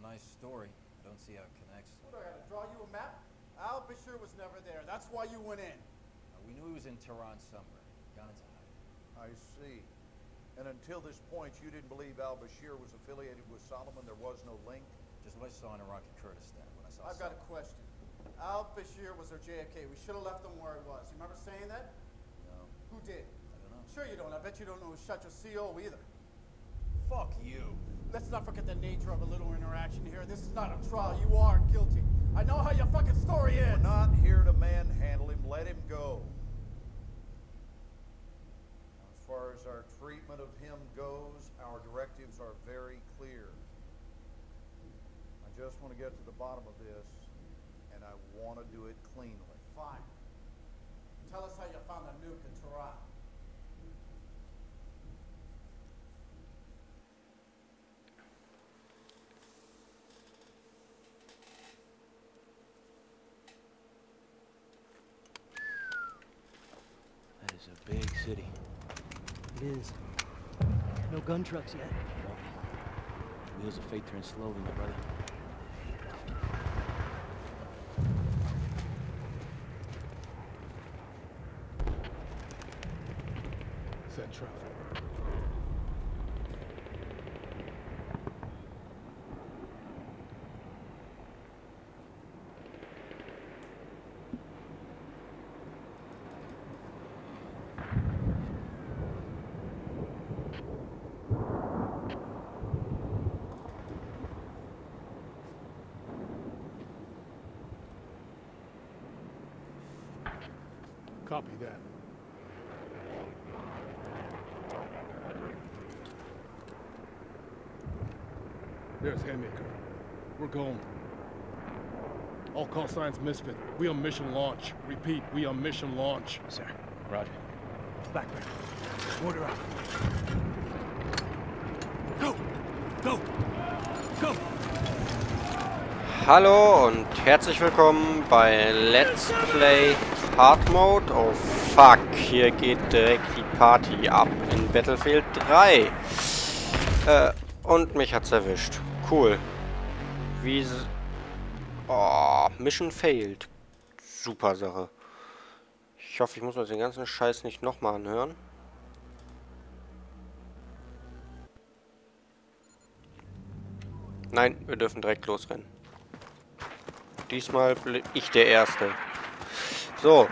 nice story. I don't see how it connects. What, I gotta draw you a map? Al Bashir was never there. That's why you went in. We knew he was in Tehran somewhere. Gone into hiding. I see. And until this point, you didn't believe Al Bashir was affiliated with Solomon? There was no link? Just what I saw in Iraqi Kurdistan when I saw I've got a question. Al Bashir was our JFK. We should have left him where he was. You remember saying that? No. Who did? I don't know. Sure you don't. I bet you don't know who shot your CO either. Fuck you. Let's not forget the nature of a little interaction here. This is not a trial. You are guilty. I know how your fucking story is. We're not here to manhandle him. Let him go. As far as our treatment of him goes, our directives are very clear. I just want to get to the bottom of this, and I want to do it cleanly. Fine. Tell us how you found the nuke in Tehran. That is a big city. It is. No gun trucks yet. No. Wheels of fate turn slowly, my brother. Set traffic. Copy that. There's Haymaker. We're going. All call signs Misfit. We on mission launch. Repeat, we on mission launch. Sir. Roger. Blackburn. Order up. Go! Go! Go! Hallo und herzlich willkommen bei Let's Play Hard Mode. Oh fuck, hier geht direkt die Party ab in Battlefield 3. Und mich hat's erwischt. Cool. Oh, Mission failed. Super Sache. Ich hoffe, ich muss mir den ganzen Scheiß nicht nochmal anhören. Nein, wir dürfen direkt losrennen. Diesmal bin ich der Erste. So.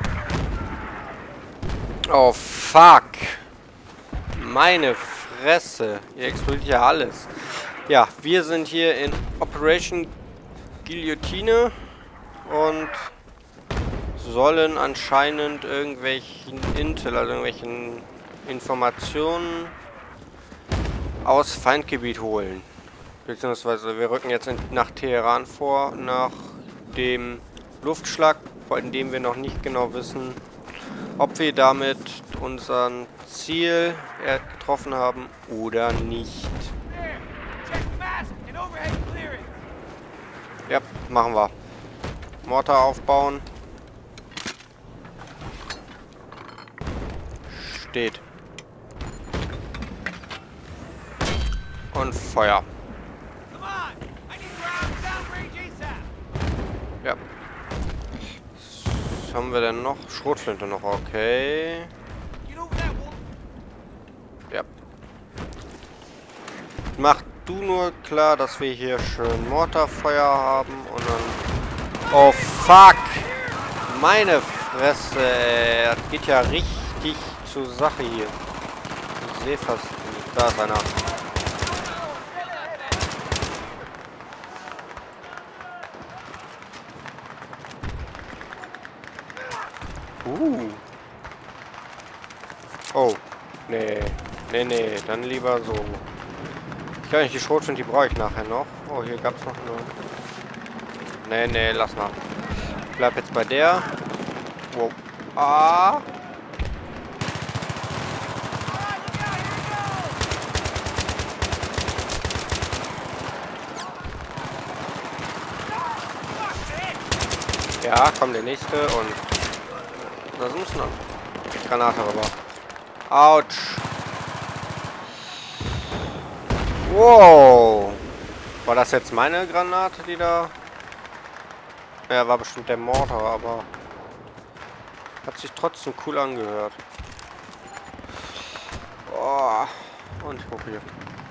Oh, fuck. Meine Fresse. Hier explodiert ja alles. Ja, wir sind hier in Operation Guillotine und sollen anscheinend irgendwelchen Intel, also irgendwelchen Informationen aus Feindgebiet holen. Beziehungsweise wir rücken jetzt nach Teheran vor, nach dem Luftschlag, von dem wir noch nicht genau wissen, ob wir damit unseren Ziel getroffen haben oder nicht. Ja, machen wir. Mortar aufbauen. Steht. Und Feuer. Ja. Was haben wir denn noch? Schrotflinte noch, okay. Ja. Mach du nur klar, dass wir hier schön Mortarfeuer haben und dann... Oh fuck! Meine Fresse, ey. Das geht ja richtig zur Sache hier. Ich sehe fast nicht. Da ist einer. Oh. Nee. Nee, dann lieber so. Ich kann nicht die Schrotflinte, die brauche ich nachher noch. Oh, hier gab es noch eine. Nee, lass mal. Ich bleib jetzt bei der. Wow. Ah. Ja, komm, der nächste und... Das muss noch. Granate rüber. Autsch. Wow. War das jetzt meine Granate, die da... Ja, war bestimmt der Mortar, aber... Hat sich trotzdem cool angehört. Oh. Und hoch hier.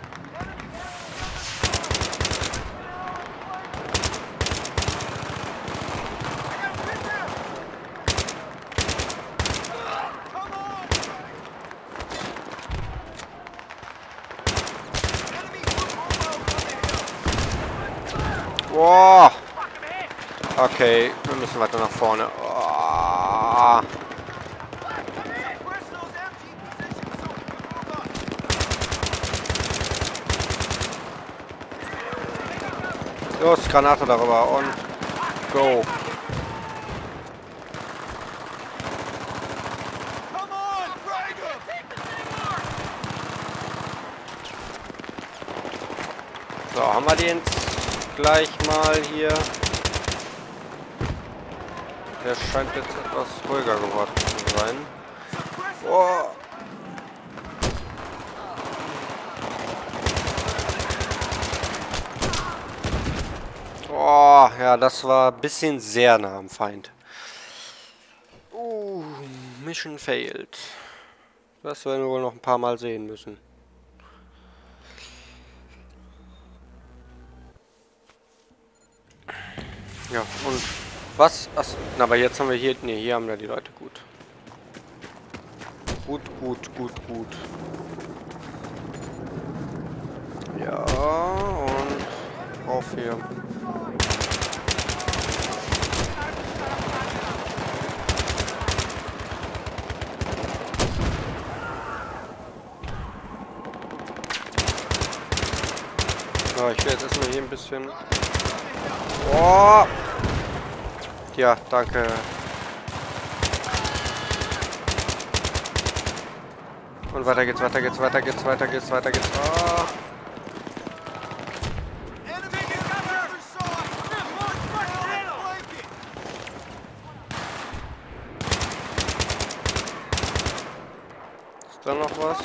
Wow. Okay, wir müssen weiter nach vorne. Oh. Los, Granate darüber und go. So, haben wir den gleich mal hier. Der scheint jetzt etwas ruhiger geworden zu sein. Oh. Oh, ja, das war ein bisschen sehr nah am Feind. Mission failed. Das werden wir wohl noch ein paar Mal sehen müssen. Ja, und was? Achso, na, aber jetzt haben wir hier... Ne, hier haben wir die Leute gut. Gut. Ja, und auf hier. So, ich will jetzt erstmal hier ein bisschen... Oh! Ja, danke. Und weiter geht's. Oh. Ist da noch was?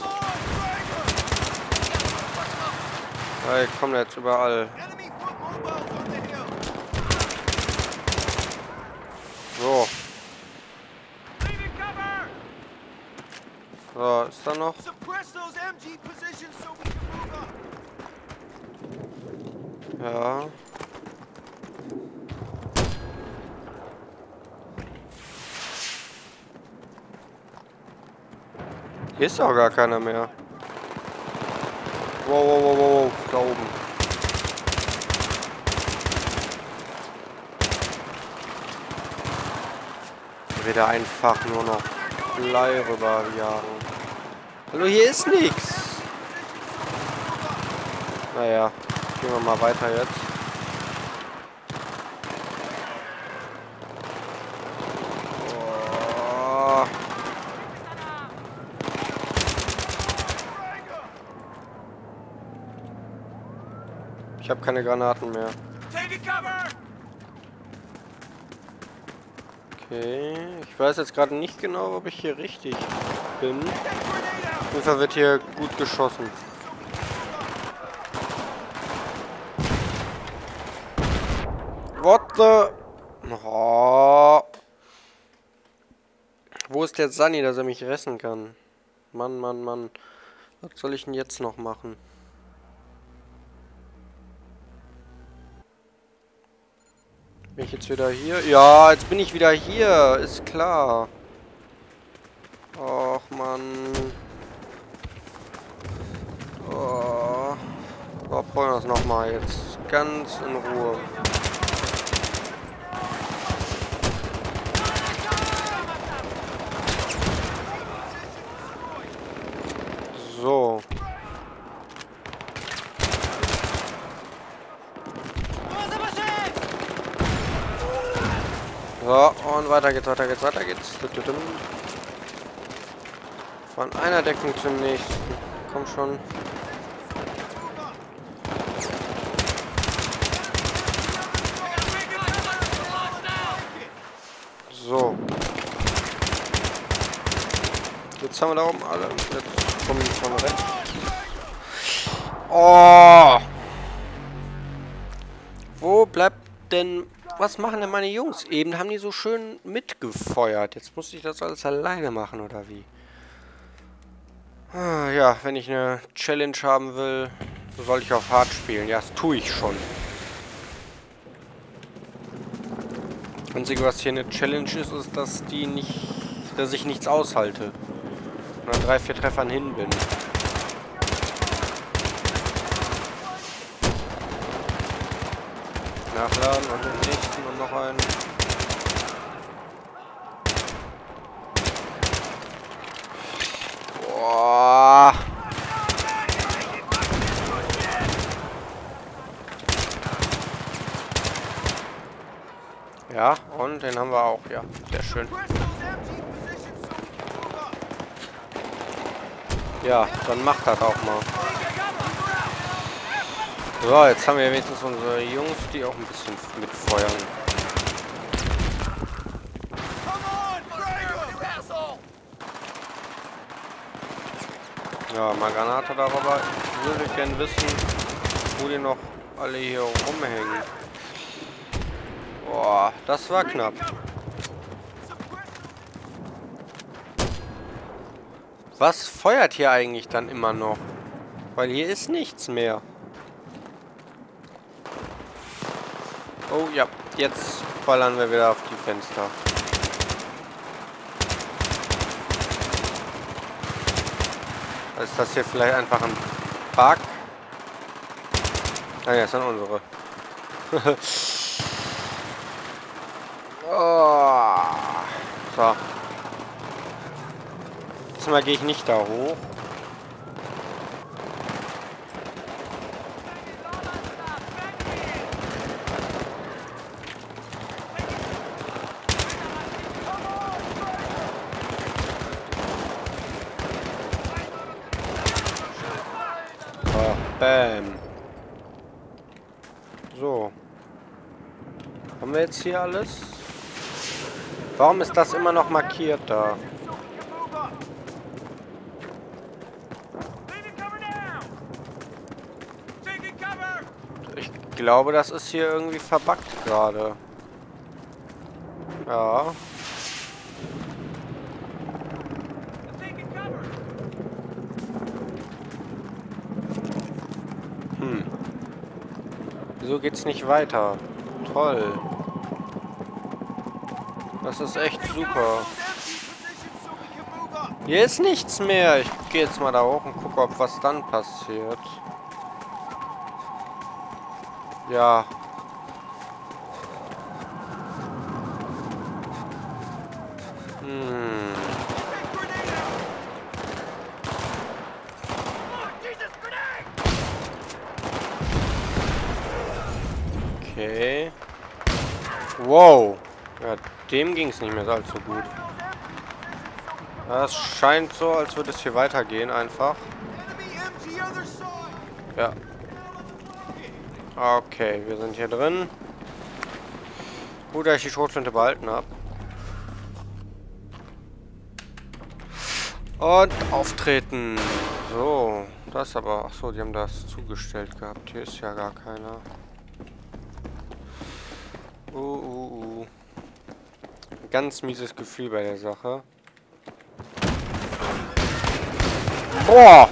Hey, kommen jetzt überall. So. So, ist da noch? Ja. Hier ist auch gar keiner mehr. Wow, da oben. Wieder einfach nur noch Blei rüberjagen. Hallo, hier ist nichts. Naja, gehen wir mal weiter jetzt. Oh. Ich habe keine Granaten mehr. Okay, ich weiß jetzt gerade nicht genau, ob ich hier richtig bin. Auf jeden Fall wird hier gut geschossen. What the... Oh. Wo ist der Sunny, dass er mich retten kann? Mann. Was soll ich denn jetzt noch machen? Bin ich jetzt wieder hier? Ja, jetzt bin ich wieder hier. Ist klar. Och, Mann. Oh. So, probieren wir das nochmal jetzt. Ganz in Ruhe. So. So, und weiter geht's. Von einer Deckung zum nächsten. Komm schon. So. Jetzt haben wir da oben alle. Jetzt kommen die von rechts. Oh! Wo bleibt denn... Was machen denn meine Jungs? Eben haben die so schön mitgefeuert. Jetzt muss ich das alles alleine machen, oder wie? Ah, ja, wenn ich eine Challenge haben will, soll ich auf hart spielen. Ja, das tue ich schon. Das Einzige, was hier eine Challenge ist, ist, dass ich nichts aushalte. Und an 3, 4 Treffern hin bin. Nachladen und den nächsten und noch einen. Boah. Ja, und den haben wir auch, ja. Sehr schön. Ja, dann macht das auch mal. So, jetzt haben wir wenigstens unsere Jungs, die auch ein bisschen mitfeuern. Ja, mal Granate darüber. Ich würde gerne wissen, wo die noch alle hier rumhängen. Boah, das war knapp. Was feuert hier eigentlich dann immer noch? Weil hier ist nichts mehr. Oh ja, jetzt ballern wir wieder auf die Fenster. Ist das hier vielleicht einfach ein Bug? Ah ja, das sind unsere. Oh. So. Diesmal gehe ich nicht da hoch. Bam. So. Haben wir jetzt hier alles? Warum ist das immer noch markiert da? Ich glaube, das ist hier irgendwie verbuggt gerade. Ja. Wieso geht's nicht weiter? Toll. Das ist echt super. Hier ist nichts mehr. Ich gehe jetzt mal da hoch und gucke, ob was dann passiert. Ja. Okay. Wow. Ja, dem ging es nicht mehr allzu gut. Das scheint so, als würde es hier weitergehen einfach. Ja. Okay, wir sind hier drin. Gut, dass ich die Schrotflinte behalten habe. Und auftreten. So, das aber... Achso, die haben das zugestellt gehabt. Hier ist ja gar keiner. Ganz mieses Gefühl bei der Sache. Boah!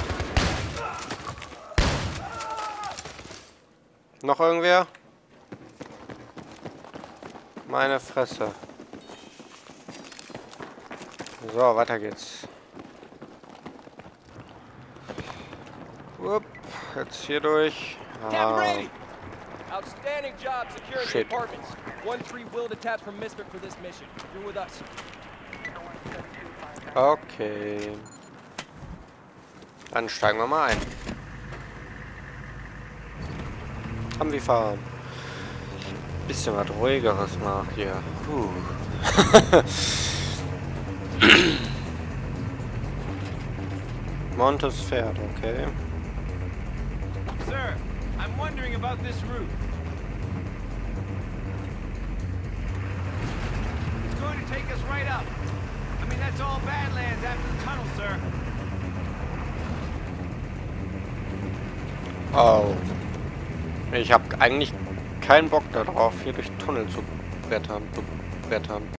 Noch irgendwer? Meine Fresse. So, weiter geht's. Upp, jetzt hier durch. Ah. Outstanding job securing the apartments. 1-3 will detach from Misfit for this mission. You're with us. Okay. Dann steigen wir mal ein. Haben wir fahren. Bisschen was ruhigeres mal hier. Montes Pferd, okay. Sir, I'm wondering about this route. It's going to take us right up. I mean, that's all Badlands after the tunnel, sir. Oh. Ich habe eigentlich keinen Bock darauf, hier durch Tunnel zu brettern.